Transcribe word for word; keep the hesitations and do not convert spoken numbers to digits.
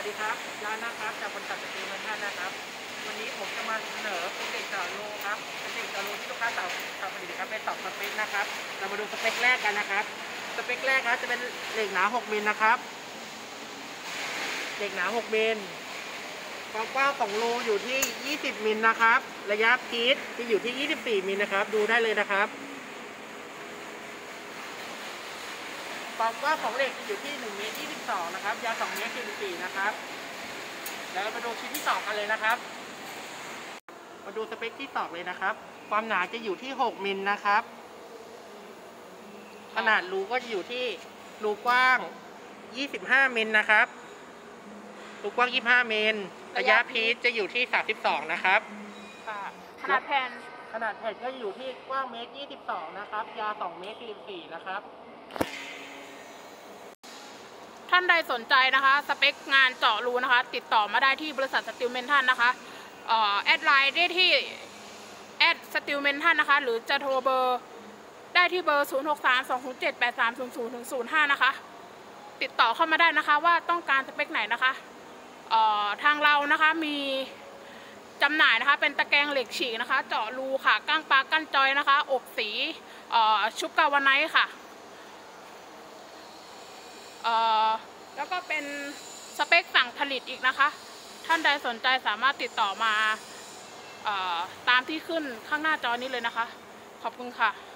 ดีครับร้านนะครับจากบริษัทสตีลเมนทันนะครับวันนี้ผมจะมาเสนอเป็นเด็กจอดโลครับเป็นเด็กจอดโลที่ลูกค้าสั่งทำผลิตครับเป็นสองสเปคนะครับเรามาดูสเปคแรกกันนะครับสเปคแรกครับจะเป็นเหล็กหนาหกมิลนะครับเหล็กหนาหกมิลความกว้างของรูอยู่ที่ยี่สิบมิลนะครับระยะพีชที่อยู่ที่ยี่สิบสี่มิลนะครับดูได้เลยนะครับความกว้างของเหล็กจะอยู่ที่หนึ่งเมตรยี่สิบสองนะครับยาวสองเมตรสี่สิบสี่นะครับแล้วมาดูชิ้นที่สองกันเลยนะครับมาดูสเปคที่สองเลยนะครับความหนาจะอยู่ที่หกมิลนะครับขนาดรูก็จะอยู่ที่รูกว้างยี่สิบห้ามิลนะครับรูกว้างยี่สิบห้ามิลระยะพีชจะอยู่ที่สามสิบสองนะครับขนาดแผ่นขนาดแผ่นก็อยู่ที่กว้างเมตรยี่สิบสองนะครับยาวสองเมตรสี่สิบสี่นะครับท่านใดสนใจนะคะสเปคงานเจาะรูนะคะติดต่อมาได้ที่บริษัทสตีลเมนทันนะคะแอดไลน์ได้ที่แอดสตีลเมนทันนะคะหรือจะโทรเบอร์ได้ที่เบอร์ศูนย์ หก สาม สอง ศูนย์ เจ็ด แปด สาม ศูนย์ ศูนย์ ถึง ศูนย์ ห้านะคะติดต่อเข้ามาได้นะคะว่าต้องการสเปคไหนนะคะทางเรานะคะมีจำหน่ายนะคะเป็นตะแกรงเหล็กฉีกนะคะเจาะรูค่ะก้างปลากั้นจอยนะคะอบสีชุบกาวาไนท์ค่ะแล้วก็เป็นสเปคสั่งผลิตอีกนะคะท่านใดสนใจสามารถติดต่อมาตามที่ขึ้นข้างหน้าจอนี้เลยนะคะขอบคุณค่ะ